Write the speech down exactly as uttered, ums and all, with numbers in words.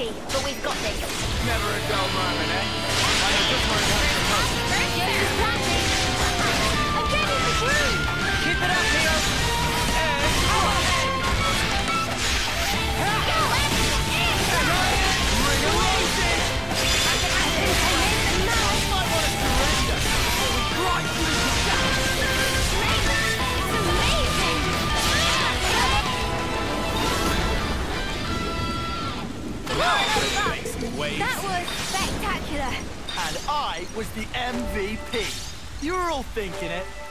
shaky, but we've got this. Never a dull moment, eh? I know just where it comes from. James landing! I'm getting the groove! Keep it up, Theo! And... Go! Ring elusive! I can add this and now I want to surrender! Oh, Christ! it's amazing! Waves. That was spectacular! And I was the M V P. You were all thinking it.